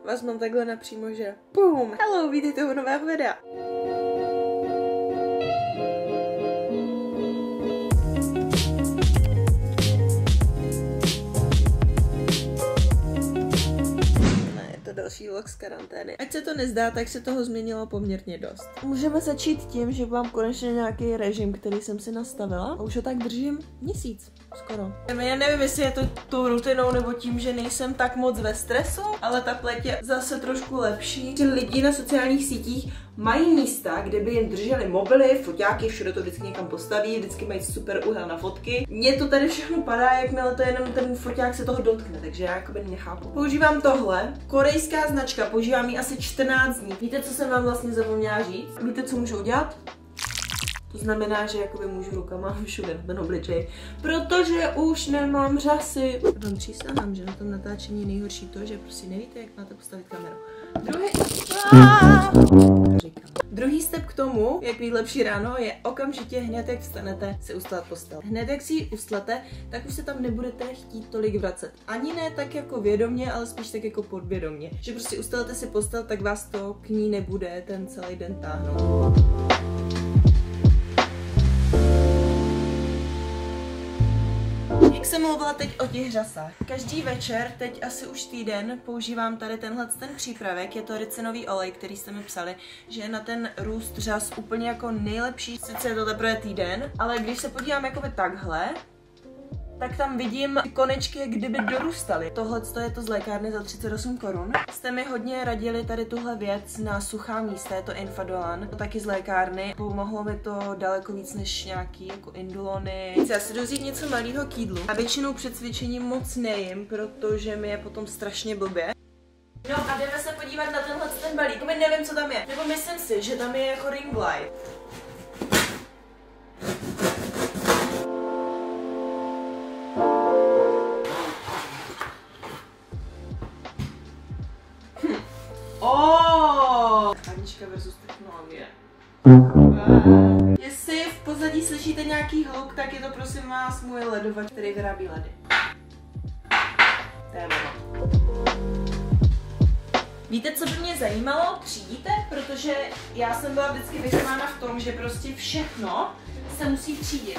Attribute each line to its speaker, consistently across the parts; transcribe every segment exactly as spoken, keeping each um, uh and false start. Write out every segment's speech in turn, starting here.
Speaker 1: vás mám takhle napřímo, že pum, hello, vítejte u nového videa. Další vlog z karantény. Ať se to nezdá, tak se toho změnilo poměrně dost. Můžeme začít tím, že mám konečně nějaký režim, který jsem si nastavila a už ho tak držím měsíc. Skoro. Já nevím, jestli je to tou rutinou nebo tím, že nejsem tak moc ve stresu, ale ta pleť je zase trošku lepší. Že lidi na sociálních sítích mají místa, kde by jim drželi mobily, foťáky, všude to vždycky někam postaví, vždycky mají super úhel na fotky. Mně to tady všechno padá, jakmile to jenom ten foťák se toho dotkne, takže já jakoby nechápu. Používám tohle, korejská značka, používám ji asi čtrnáct dní. Víte, co jsem vám vlastně zapomněla říct? Víte, co můžu udělat? To znamená, že jakoby můžu rukama všude na ten obličej, protože už nemám řasy. Vám přísahám, že na tom natáčení je nejhorší to, že prostě nevíte, jak máte postavit kameru. Druhý... Druhý step k tomu, jak mít lepší ráno, je okamžitě hned jak vstanete si ustlat postel. Hned jak si ji ustlete, tak už se tam nebudete chtít tolik vracet. Ani ne tak jako vědomě, ale spíš tak jako podvědomě. Že prostě ustalete si postel, tak vás to k ní nebude ten celý den táhnout. Jak jsem mluvila teď o těch řasách. Každý večer, teď asi už týden, používám tady tenhle ten přípravek, je to ricenový olej, který jste mi psali, že je na ten růst řas úplně jako nejlepší. Sice je to teprve týden, ale když se podívám jakoby takhle, tak tam vidím konečky, jak kdyby dorůstaly. Tohle je to z lékárny za třicet osm korun. Jste mi hodně radili tady tuhle věc na suchá místa, je to Infadolan, to taky z lékárny. Pomohlo mi to daleko víc než nějaký jako indulony. Já si jdu vzít něco malého k jídlu. A většinou před cvičením moc nejím, protože mi je potom strašně blbě. No a jdeme se podívat na tenhle ten balík. My nevím, co tam je. Nebo myslím si, že tam je jako ring light. Oh! Anička versus technologie. Jestli v pozadí slyšíte nějaký hluk, tak je to prosím vás můj ledovač, který vyrábí ledy. To je ono. Víte, co by mě zajímalo? Třídíte? Protože já jsem byla vždycky vychována v tom, že prostě všechno se musí třídit.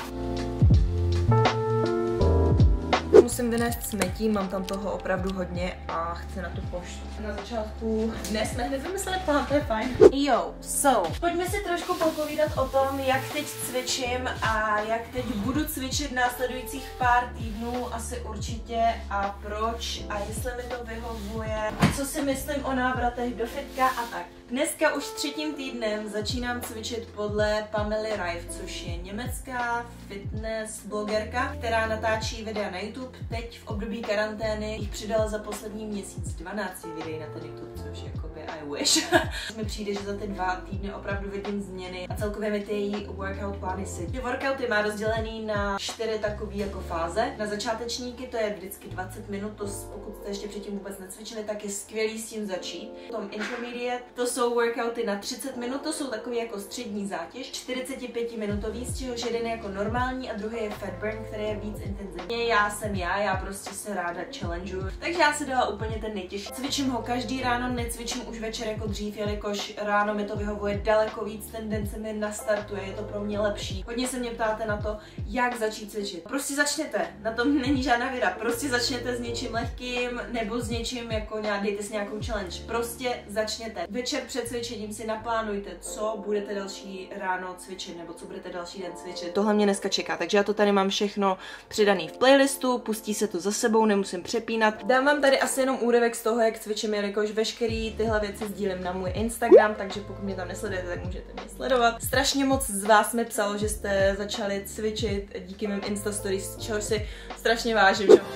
Speaker 1: Musím vynést smetí, mám tam toho opravdu hodně a chci na tu poštu. Na začátku dnes jsme hned vymysleli plán, to je fajn. Jo, so, pojďme si trošku popovídat o tom, jak teď cvičím a jak teď budu cvičit následujících pár týdnů, asi určitě, a proč a jestli mi to vyhovuje, co si myslím o návratech do fitka a tak. Dneska už třetím týdnem začínám cvičit podle Pamely Reif, což je německá fitness blogerka, která natáčí videa na YouTube. Teď v období karantény jich přidala za poslední měsíc dvanáct videí na ten YouTube, což jakoby I wish. Mi přijde, že za ty dva týdny opravdu vidím změny a celkově mi ty její workout plány sedí. Ty workouty má rozdělený na čtyři takové jako fáze. Na začátečníky to je vždycky dvacet minut, to pokud jste ještě předtím vůbec necvičili, tak je skvělý s tím začít. Potom intermediate, to jsou workouty na třicet minut, to jsou takový jako střední zátěž, čtyřicet pět minutový, z čehož jeden je jako normální a druhý je fat burn, který je víc intenzivní. Já jsem já, já prostě se ráda challengeuju, takže já si dala úplně ten nejtěžší. Cvičím ho každý ráno, necvičím už večer jako dřív, jelikož ráno mi to vyhovuje daleko víc, ten den se mi nastartuje, je to pro mě lepší. Hodně se mě ptáte na to, jak začít cvičit. Prostě začněte, na tom není žádná věda, prostě začněte s něčím lehkým nebo s něčím jako nějak, dejte si nějakou challenge. Prostě začněte. Večer před cvičením si naplánujte, co budete další ráno cvičit nebo co budete další den cvičit. Tohle mě dneska čeká, takže já to tady mám všechno přidaný v playlistu, pustí se to za sebou, nemusím přepínat. Dám vám tady asi jenom úryvek z toho, jak cvičím, jelikož veškerý tyhle věci sdílím na můj Instagram, takže pokud mě tam nesledujete, tak můžete mě sledovat. Strašně moc z vás mi psalo, že jste začali cvičit díky mým Insta stories, čehož si strašně vážím, že?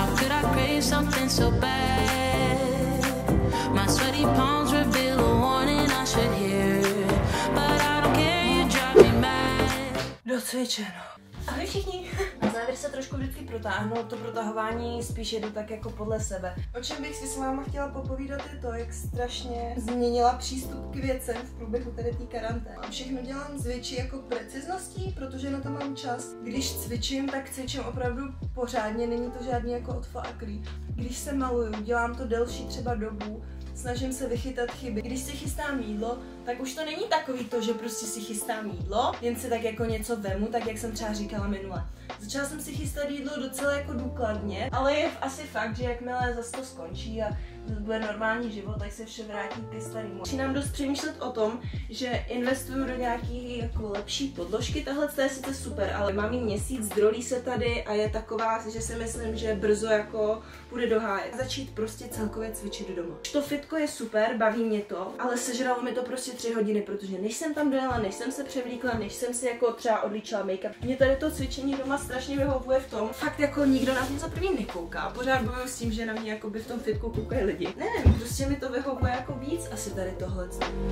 Speaker 1: Docvičeno. Ahoj všichni. Na závěr se trošku vždycky protáhnu, to protahování spíš jedu tak jako podle sebe. O čem bych si s váma chtěla popovídat je to, jak strašně změnila přístup k věcem v průběhu tady té karantény. Všechno dělám s větší jako precizností, protože na to mám čas. Když cvičím, tak cvičím opravdu pořádně, není to žádný jako odfláklý. Když se maluju, dělám to delší třeba dobu, snažím se vychytat chyby. Když si chystám jídlo, tak už to není takový to, že prostě si chystám jídlo, jen si tak jako něco vemu, tak jak jsem třeba říkala minule. Začala jsem si chystat jídlo docela jako důkladně, ale je asi fakt, že jakmile zase to skončí a bude normální život, tak se vše vrátí ke starému. Začínám dost přemýšlet o tom, že investuju do nějaký jako lepší podložky. Tahle je sice super, ale mám jí měsíc, drolí se tady a je taková, že si myslím, že brzo jako půjde do háje. Začít prostě celkově cvičit doma. To fitko je super, baví mě to, ale sežralo mi to prostě tři hodiny, protože než jsem tam dojela, než jsem se převlíkla, než jsem si jako třeba odlíčila make-up. Mě tady to cvičení doma strašně vyhovuje v tom, fakt jako nikdo na mě za první nekouká. Pořád bojuju s tím, že na mě jako by v tom fitku koukají lidi. Nevím, prostě mi to vyhovuje jako víc asi tady tohle.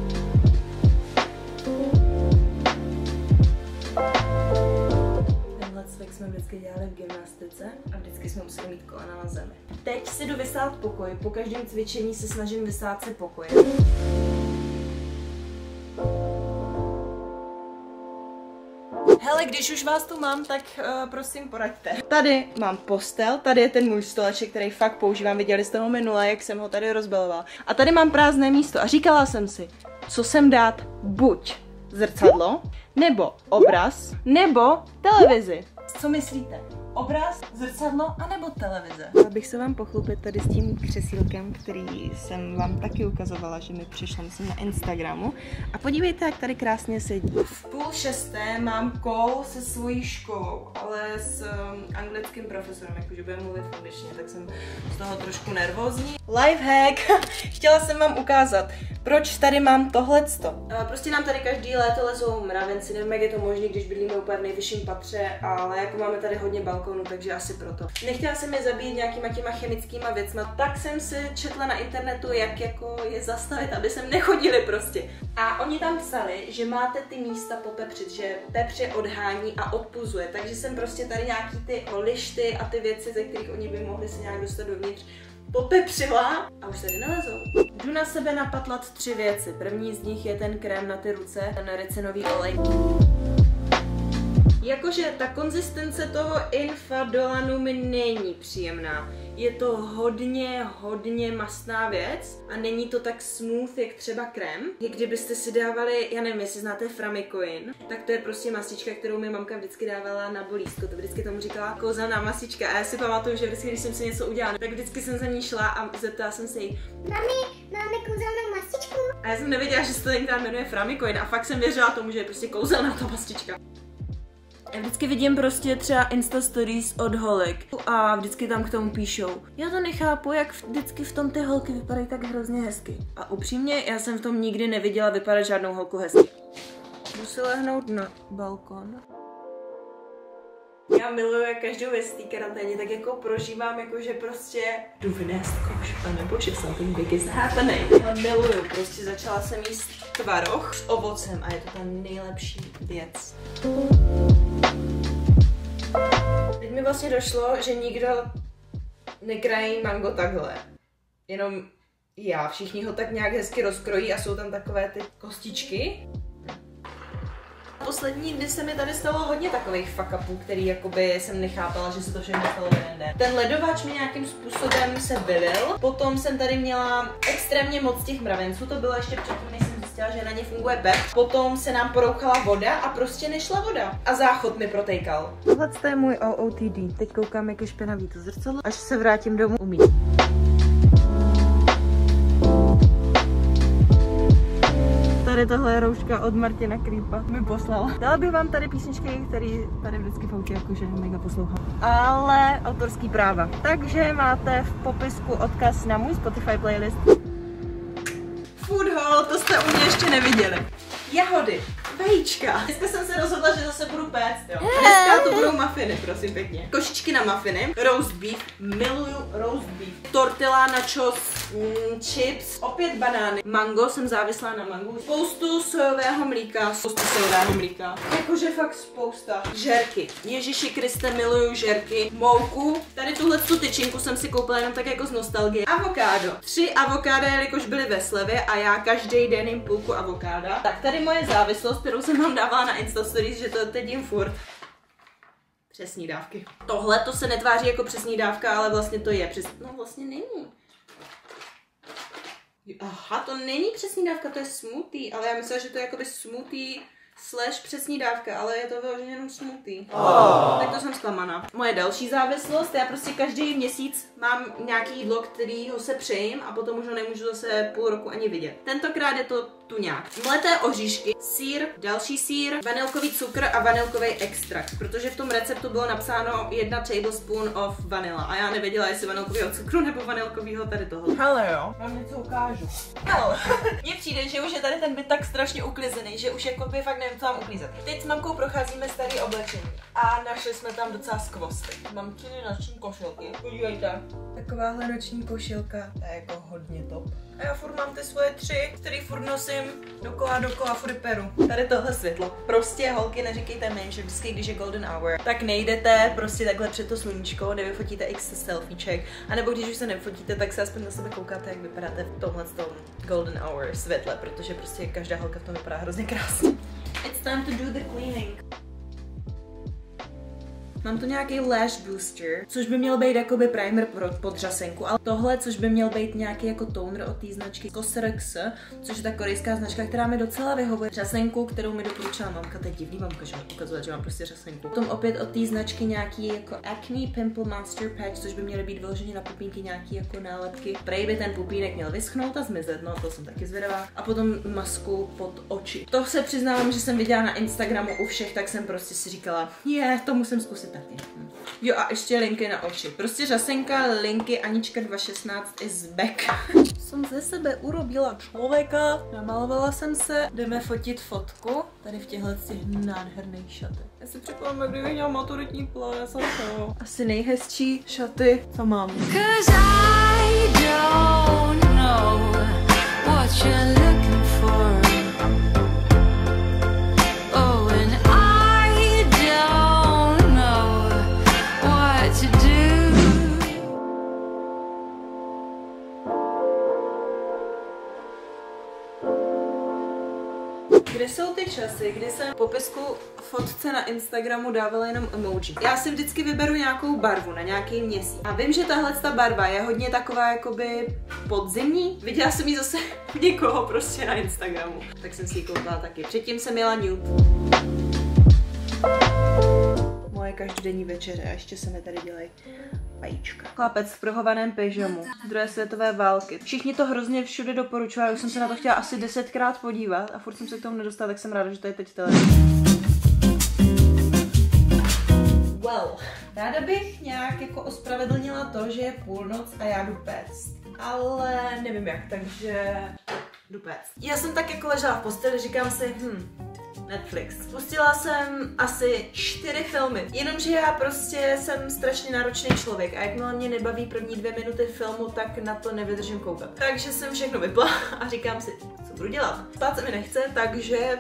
Speaker 1: Tenhle cvik jsme vždycky dělali v gymnastice a vždycky jsme museli mít kolena na zemi. Teď si jdu vysát pokoj, po každém cvičení se snažím vysát si pokoj. Hele, když už vás tu mám, tak uh, prosím poraďte. Tady mám postel, tady je ten můj stoleček, který fakt používám, viděli jste ho minule, jak jsem ho tady rozbalovala. A tady mám prázdné místo a říkala jsem si, co sem dát, buď zrcadlo, nebo obraz, nebo televizi. Co myslíte? Obraz, zrcadlo, anebo televize? Abych se vám pochlupit tady s tím křesílkem, který jsem vám taky ukazovala, že mi přišlo, myslím, na Instagramu. A podívejte, jak tady krásně sedí. V půl šesté mám call se svojí školou, ale s um, anglickým profesorem, jakože bude mluvit v angličtině, tak jsem z toho trošku nervózní. Lifehack! Chtěla jsem vám ukázat, proč tady mám tohleto. Prostě nám tady každý léto lezou mravenci, nevím, jak je to možné, když bydlíme úplně v nejvyšším patře, ale jako máme tady hodně balkonů, takže asi proto. Nechtěla jsem je zabít nějakýma těma chemickýma věcma, tak jsem si četla na internetu, jak jako je zastavit, aby sem nechodili prostě. A oni tam psali, že máte ty místa popepřit, že pepř je odhání a odpuzuje, takže jsem prostě tady nějaký ty lišty a ty věci, ze kterých oni by mohli se nějak dostat dovnitř, popepřila a už tady nalezou. Jdu na sebe napatlat tři věci. První z nich je ten krém na ty ruce, ten ricinový olej. Jakože ta konzistence toho Infadolanu mi není příjemná. Je to hodně, hodně mastná věc a není to tak smooth, jak třeba krém. Jak kdybyste si dávali, já nevím, jestli znáte Framicoin, tak to je prostě mastička, kterou mi mamka vždycky dávala na bolístko. To vždycky tomu říkala kouzelná mastička a já si pamatuju, že vždycky, když jsem si něco udělala, tak vždycky jsem za ní šla a zeptala jsem se jí: Mami, máme kouzelnou mastičku? A já jsem nevěděla, že se to tenkrát jmenuje Framicoin a fakt jsem věřila tomu, že je prostě kouzelná ta mastička. Já vždycky vidím prostě třeba Insta Stories od holek a vždycky tam k tomu píšou: já to nechápu, jak vždycky v tom ty holky vypadají tak hrozně hezky. A upřímně, já jsem v tom nikdy neviděla vypadat žádnou holku hezky. Jdu si lehnout na balkon. Já miluju, jak každou věc v té karanténě tak jako prožívám, jako že prostě jdu vynést koš, nebo že something big is happening. Já miluju, prostě začala jsem jíst tvaroh s ovocem a je to ta nejlepší věc. Teď mi vlastně došlo, že nikdo nekrájí mango takhle. Jenom já, všichni ho tak nějak hezky rozkrojí a jsou tam takové ty kostičky. Poslední dny se mi tady stalo hodně takových fuck upů, který jakoby jsem nechápala, že se to všechno stalo v jeden den. Ten ledovač mi nějakým způsobem se vylil, potom jsem tady měla extrémně moc těch mravenců, to bylo ještě předtím, než jsem zjistila, že na ně funguje pepř. Potom se nám porouchala voda a prostě nešla voda. A záchod mi protejkal. Tohle je můj O O T D. Teď koukám, jak je špinavý to zrcadlo, až se vrátím domů umýt. Tady tohle je rouška od Martina Creepa, mi poslala. Dala bych vám tady písničky, které tady vždycky foutí, jakože mega poslouchám. Ale autorský práva. Takže máte v popisku odkaz na můj Spotify playlist. Food haul, to jste u mě ještě neviděli. Jahody, vajíčka. Dneska jsem se rozhodla, že zase budu péct, jo. Dneska to budou muffiny, prosím pěkně. Košičky na muffiny, roast beef, miluju roast beef. Tortilla, nachos, mm, chips, opět banány. Mango, jsem závislá na mangu. Spoustu sojového mlíka, spoustu sojového mlíka. Jakože fakt spousta. Žerky. Ježiši Kriste, miluju žerky. Mouku. Tady tuhle tu tyčinku jsem si koupila jenom tak jako z nostalgie. Avokádo. Tři avokáda, jelikož byly ve slevě a já každý den jim půlku avokáda. Tak tady moje závislost, kterou jsem vám dávala na Insta Stories, že to teď jim furt. Přesní dávky. Tohle to se netváří jako přesní dávka, ale vlastně to je přes... No vlastně není. Aha, to není přesní dávka, to je smoothie, ale já myslela, že to je jakoby smoothie slash přesní dávka, ale je to vyloženě jenom smoothie. Oh. Tak to jsem zklamaná. Moje další závislost, já prostě každý měsíc mám nějaký jídlo, kterýho se přejím a potom už ho nemůžu zase půl roku ani vidět. Tentokrát je to tuňák. Mleté oříšky, sýr, další sýr, vanilkový cukr a vanilkový extrakt, protože v tom receptu bylo napsáno jedna tablespoon of vanilla a já nevěděla, jestli vanilkového cukru nebo vanilkového tady toho.
Speaker 2: Hele jo, vám něco ukážu.
Speaker 1: Hele, mně přijde, že už je tady ten byt tak strašně uklizený, že už jako by fakt nevím, co mám uklízet. Teď s mamkou procházíme starý oblečení a našli jsme tam docela skvosty. Mám tři noční košilky, podívejte. Takováhle noční košilka, to je jako hodně top. A já furt mám ty svoje tři, který furt nosím dokola dokola, furt peru. Tady tohle světlo. Prostě holky, neříkejte mi, že vždycky, když je golden hour, tak nejdete prostě takhle před to sluníčko, nevyfotíte x selfieček, anebo když už se nefotíte, tak se aspoň na sebe koukáte, jak vypadáte v tomhle tom golden hour světle, protože prostě každá holka v tom vypadá hrozně krásně. It's time to do the cleaning. Mám tu nějaký lash booster, což by měl být jakoby primer pro podřasenku, ale tohle, což by měl být nějaký jako toner od té značky Cosrx, což je ta korejská značka, která mi docela vyhovuje. Řasenku, kterou mi doporučila mamka, to je divný mamka, že ukazovat, že mám prostě řasenku. Potom opět od té značky nějaký jako Acne Pimple Monster Patch, což by měly být vyloženě na pupínky nějaký jako nálepky. Prej by ten pupínek měl vyschnout a zmizet, no to jsem taky zvědavá. A potom masku pod oči. To se přiznávám, že jsem viděla na Instagramu u všech, tak jsem prostě si říkala, je, to musím zkusit taky. Jo a ještě linky na oči. Prostě řasenka, linky Anička dva šestnáct is back. Jsem ze sebe urobila člověka, namalovala jsem se, jdeme fotit fotku, tady v těchto těch nádherných šatech. Já si připomínám, jak kdybych měla maturitní ples, to asi nejhezčí šaty, co mám. Kde jsou ty časy, kdy jsem v popisku fotce na Instagramu dávala jenom emoji? Já si vždycky vyberu nějakou barvu na nějaký měsíc. A vím, že tahle ta barva je hodně taková jakoby podzimní. Viděla jsem ji zase někoho prostě na Instagramu. Tak jsem si ji koupila taky. Předtím jsem měla nude. Moje každodenní večeře a ještě se mi tady dělají vajíčka. Chlapec v prohovaném pyžamu z druhé světové války. Všichni to hrozně všude doporučovali, už jsem se na to chtěla asi desetkrát podívat a furt jsem se k tomu nedostala, tak jsem ráda, že to je teď televize. Well, ráda bych nějak jako ospravedlnila to, že je půlnoc a já jdu péct. Ale nevím jak, takže jdu péct. Já jsem tak jako ležela v posteli, říkám si, hm, Netflix. Spustila jsem asi čtyři filmy, jenomže já prostě jsem strašně náročný člověk a jakmile mě nebaví první dvě minuty filmu, tak na to nevydržím koukat. Takže jsem všechno vypla a říkám si, co budu dělat. Spát se mi nechce, takže...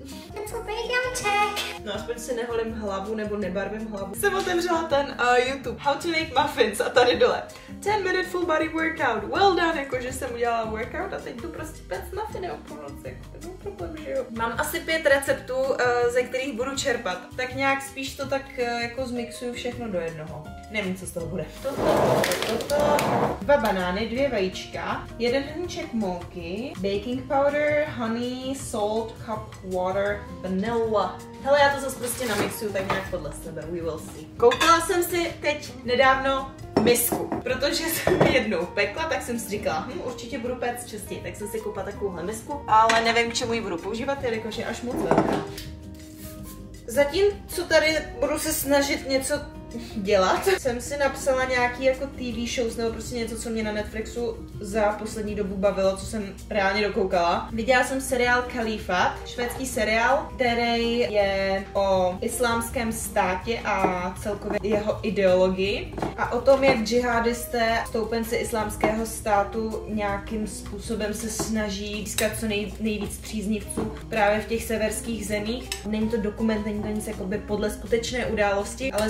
Speaker 1: No aspoň si neholím hlavu nebo nebarvím hlavu. Jsem otevřela ten uh, YouTube How to make muffins a tady dole ten minute full body workout, well done, jakože jsem udělala workout a teď tu prostě pět muffiny o půlnoci, to je problém, že jo. Mám asi pět receptů, uh, ze kterých budu čerpat, tak nějak spíš to tak uh, jako zmixuju všechno do jednoho. Nevím, co z toho bude. Toto, toto, toto, dva banány, dvě vajíčka, jeden hrníček mouky, baking powder, honey, salt, cup water, vanilla. Hele, já to zase prostě namixuju tak nějak podle sebe, we will see. Koupila jsem si teď nedávno misku, protože jsem jednou pekla, tak jsem si říkala, hm, určitě budu péct častěji, tak jsem si koupila takovouhle misku, ale nevím, k čemu ji budu používat, jelikož je až moc velká. Zatím, co tady budu se snažit něco dělat, jsem si napsala nějaký jako T V shows nebo prostě něco, co mě na Netflixu za poslední dobu bavilo, co jsem reálně dokoukala. Viděla jsem seriál Kalifát, švédský seriál, který je o islámském státě a celkově jeho ideologii a o tom, jak džihadisté, stoupenci islámského státu nějakým způsobem se snaží získat co nej, nejvíc příznivců právě v těch severských zemích. Není to dokument, není to nic jakoby podle skutečné události, ale spíš tak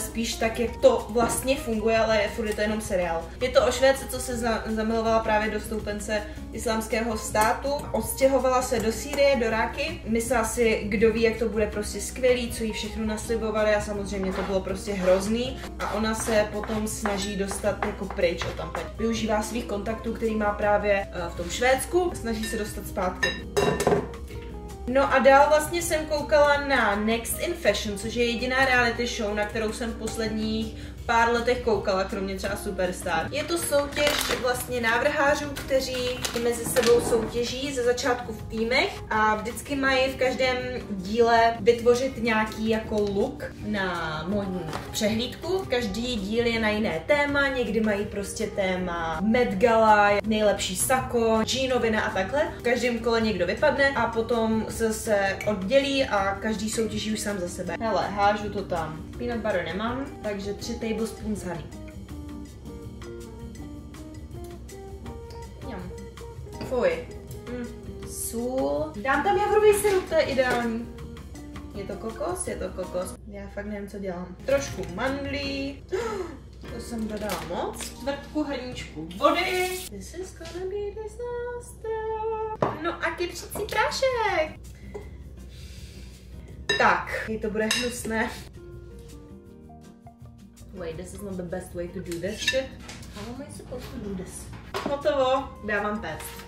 Speaker 1: tak, jak to vlastně funguje, ale je, furt je to jenom seriál. Je to o Švédce, co se za, zamilovala právě do stoupence islámského státu. Odstěhovala se do Sýrie, do Ráky. Myslela si, kdo ví, jak to bude prostě skvělý, co jí všechno naslibovali a samozřejmě to bylo prostě hrozný. A ona se potom snaží dostat jako pryč od tam. Využívá svých kontaktů, který má právě uh, v tom Švédsku a snaží se dostat zpátky. No a dál vlastně jsem koukala na Next in Fashion, což je jediná reality show, na kterou jsem v posledních pár letech koukala, kromě třeba Superstar. Je to soutěž vlastně návrhářů, kteří mezi sebou soutěží ze začátku v týmech a vždycky mají v každém díle vytvořit nějaký jako look na módní přehlídku. Každý díl je na jiné téma, někdy mají prostě téma Met Gala, nejlepší sako, džínovina a takhle. V každém kole někdo vypadne a potom se se oddělí a každý soutěží už sám za sebe. Hele, hážu to tam. Peanut butter nemám, takže tři tablespoons honey. Mňam. Fuj. Hm. Sůl. Dám tam javorový sirup, to je ideální. Je to kokos? Je to kokos. Já fakt nevím, co dělám. Trošku mandlí. To jsem dodala moc. Čtvrtku hrníčku vody. This is gonna be disaster. No a kypřící prášek. Tak, je to bude hnusné. Wait, this is not the best way to do this shit. How am I supposed to do this? Hotovo, dávám pest.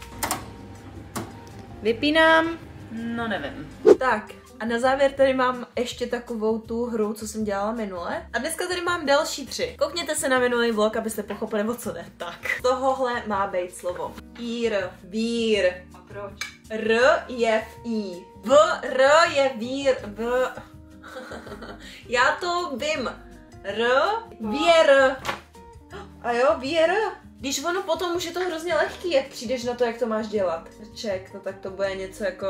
Speaker 1: Vypínám, no nevím. Tak, a na závěr tady mám ještě takovou tu hru, co jsem dělala minule. A dneska tady mám další tři. Koukněte se na minulý vlog, abyste pochopili, o co jde. Tak, tohohle má být slovo. Ír, vír.
Speaker 2: A proč?
Speaker 1: R je v I. V, R je vír. V. Já to vím. R, věr. A jo, věr. Když ono potom už je to hrozně lehký, jak přijdeš na to, jak to máš dělat. Ček, no tak to bude něco jako...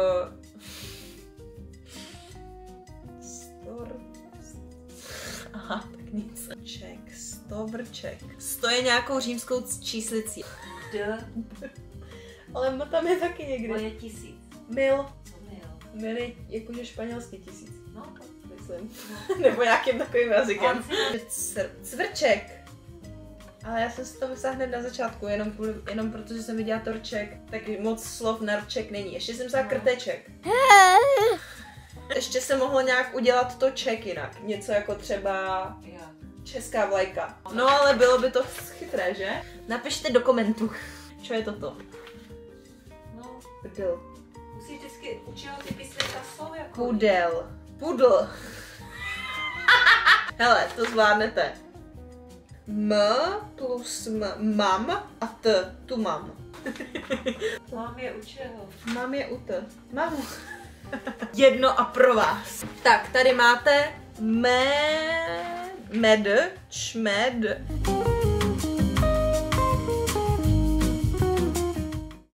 Speaker 1: Stor... Aha, tak nic. Ček, stovrček. Sto je nějakou římskou číslicí.
Speaker 2: D.
Speaker 1: Ale tam je taky někdy.
Speaker 2: To je tisíc.
Speaker 1: Mil.
Speaker 2: Mil.
Speaker 1: Mil je jakože španělský tisíc.
Speaker 2: No,
Speaker 1: myslím. Nebo nějakým takovým jazykem. Cr- cvrček. Ale já jsem si to myslela hned na začátku, jenom, kvůli, jenom protože jsem viděla torček, tak moc slov na rček není. Ještě jsem myslela krteček. Ještě se mohlo nějak udělat to ček jinak. Něco jako třeba česká vlajka. No ale bylo by to chytré, že? Napište do komentů. Co je toto?
Speaker 2: No.
Speaker 1: Pudel.
Speaker 2: Musíš vždycky učit ty písmenka slov jako...
Speaker 1: Pudel. Pudl. Hele, to zvládnete. M plus m, mam a t, tu mám.
Speaker 2: Mám je u čeho?
Speaker 1: Mám je u t. Mám. Jedno a pro vás. Tak, tady máte me, med, čmed.